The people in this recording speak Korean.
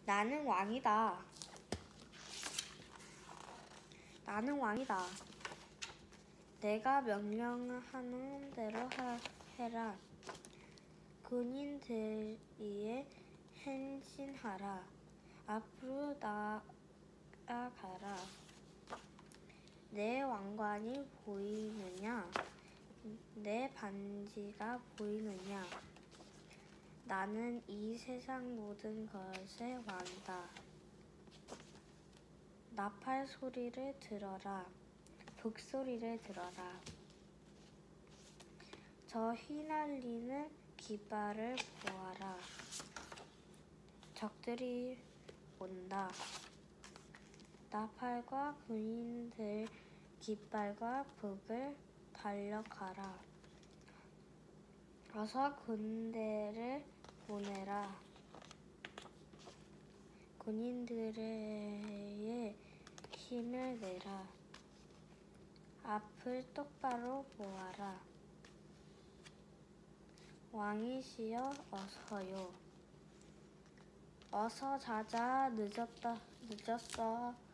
나는 왕이다. 나는 왕이다. 내가 명령하는 대로 해라. 군인들이에 행진하라. 앞으로 나아가라. 내 왕관이 보이느냐? 내 반지가 보이느냐? 나는 이 세상 모든 것의 왕이다. 나팔 소리를 들어라. 북소리를 들어라. 저 휘날리는 깃발을 보아라. 적들이 온다. 나팔과 군인들 깃발과 북을 달려가라. 어서 군대를 보내라. 군인들의 힘을 내라. 앞을 똑바로 보아라. 왕이시여 어서요. 어서 자자. 늦었어.